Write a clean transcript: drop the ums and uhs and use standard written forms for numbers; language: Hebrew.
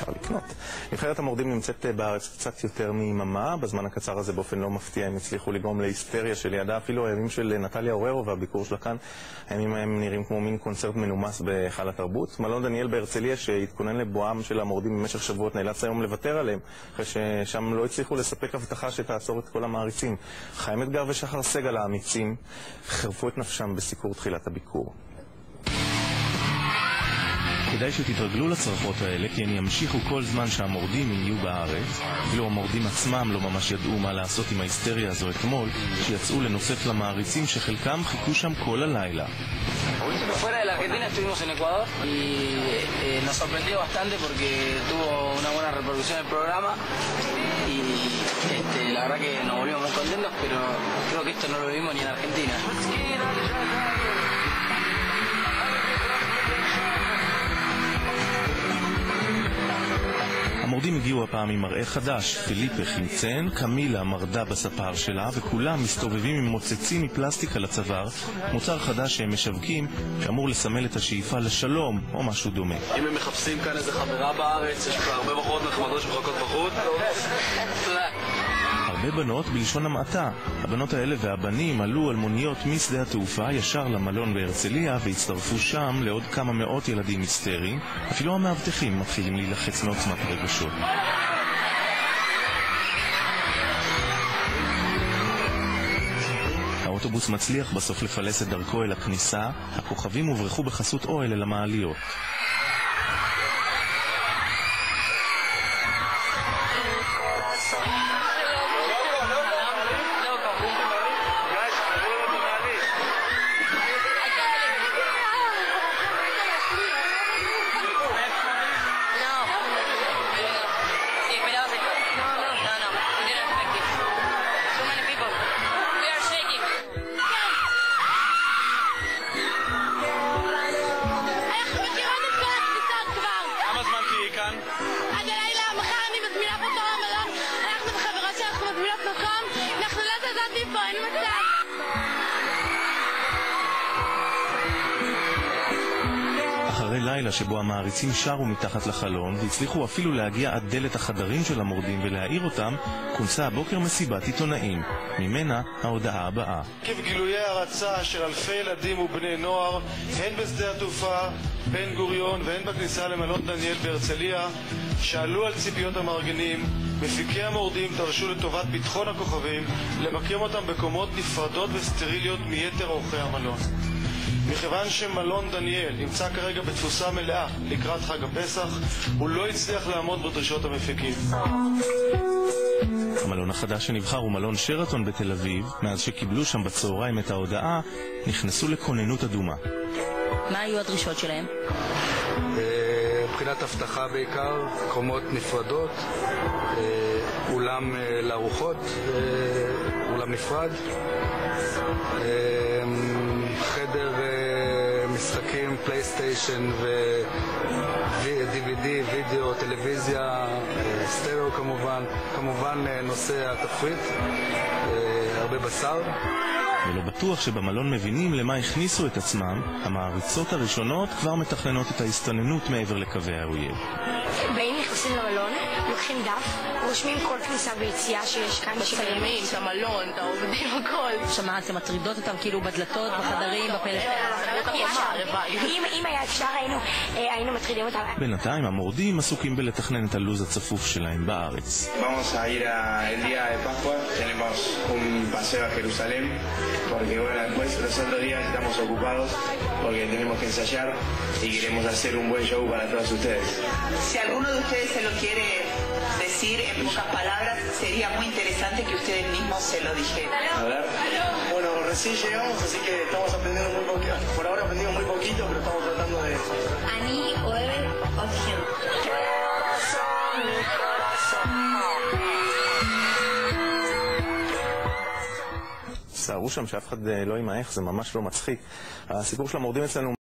אפשר לקנות. נבחרת המורדים נמצאת בארץ קצת יותר מיממה. בזמן הקצר הזה באופן לא מפתיע הם הצליחו לגרום להיסטריה שלידה אפילו הימים של נטליה אוררו והביקור שלה כאן. הימים ההם נראים כמו מין קונצרט מנומס בהיכל התרבות. מלון דניאל בהרצליה שהתכונן לבואם של המורדים במשך שבועות נאלץ היום לוותר עליהם אחרי ששם לא הצליחו לספק הבטחה שתעצור את כל המעריצים. חיים אתגר ושחר סגל האמיצים חרפו את נפשם בסיקור תחילת הביקור. כדאי שתתרגלו לצרחות האלה, כי הם ימשיכו כל זמן שהמורדים יהיו בארץ. אפילו המורדים עצמם לא ממש ידעו מה לעשות עם ההיסטריה הזו אתמול, שיצאו לנוסף למעריצים שחלקם חיכו שם כל הלילה. Fuera de la Argentina estuvimos en Ecuador y nos sorprendió bastante porque tuvo una buena repercusión el programa y la verdad que nos volvimos muy contentos, pero creo que esto no lo vimos ni en Argentina. המורדים הגיעו הפעם עם מראה חדש. פיליפה חמצן, קמילה מרדה בספר שלה, וכולם מסתובבים עם מוצצים מפלסטיק על הצוואר, מוצר חדש שהם משווקים שאמור לסמל את השאיפה לשלום או משהו דומה. אם הם מחפשים כאן איזה חברה בארץ, יש כבר הרבה בחורות נחמדות שמחכות בחוץ. הרבה בנות בלשון המעטה. הבנות האלה והבנים עלו על מוניות משדה התעופה ישר למלון בהרצליה והצטרפו שם לעוד כמה מאות ילדים היסטריים. אפילו המאבטחים מתחילים להילחץ מעוצמת הרגשות. האוטובוס מצליח בסוף לפלס את דרכו אל הכניסה. הכוכבים הוברחו בחסות אוהל אל המעליות. אחרי לילה שבו המעריצים שרו מתחת לחלון והצליחו אפילו להגיע עד דלת החדרים של המורדים ולהעיר אותם, כונסה הבוקר מסיבת עיתונאים. ממנה ההודעה הבאה. עקב גילויי הרצה של אלפי ילדים ובני נוער, הן בשדה התעופה בן גוריון והן בכניסה למלון דניאל בהרצליה, שעלו על ציפיות המארגנים, מפיקי המורדים דרשו לטובת ביטחון הכוכבים למקם אותם בקומות נפרדות וסטריליות מיתר אורחי המלון. מכיוון שמלון דניאל נמצא כרגע בתפוסה מלאה לקראת חג הפסח, הוא לא הצליח לעמוד בדרישות המפיקים. המלון החדש שנבחר הוא מלון שרתון בתל אביב. מאז שקיבלו שם בצהריים את ההודעה, נכנסו לכוננות אדומה. מה היו הדרישות שלהם? מבחינת הבטחה בעיקר, קומות נפרדות, אולם לארוחות, אולם נפרד, חדר משחקים, פלייסטיישן ו-DVD, וידאו, טלוויזיה, סטריאו כמובן נושא התפריט, הרבה בשר. ולא בטוח שבמלון מבינים למה הכניסו את עצמם. המעריצות הראשונות כבר מתכננות את ההסתננות מעבר לקווי האויב. באים נכנסים למלון, לוקחים דף, רושמים כל כניסה ויציאה שיש כאן מצלמים, את המלון, את העובדים, הכל. שמעתם, מטרידות אותם כאילו בדלתות, בחדרים, בפלאפון. אם היה אפשר היינו מטרידים אותם. בינתיים המורדים עסוקים בלתכנן את הלוז הצפוף שלהם בארץ. Vamos a ir el día de Pascua, tenemos un paseo a Jerusalén, porque bueno, después los otros días estamos ocupados porque tenemos que ensayar y queremos hacer un buen show para todos ustedes. Si alguno de ustedes se lo quiere decir en pocas palabras, sería muy interesante que ustedes mismos se lo dijeran. A ver. Bueno, recién llegamos, así que estamos aprendiendo muy poquito. Por ahora aprendimos muy poquito, pero estamos tratando de... אני אוהבת אתכם. סערו שם שאף אחד לא ימעך, זה ממש לא מצחיק. הסיפור של המורדים אצלנו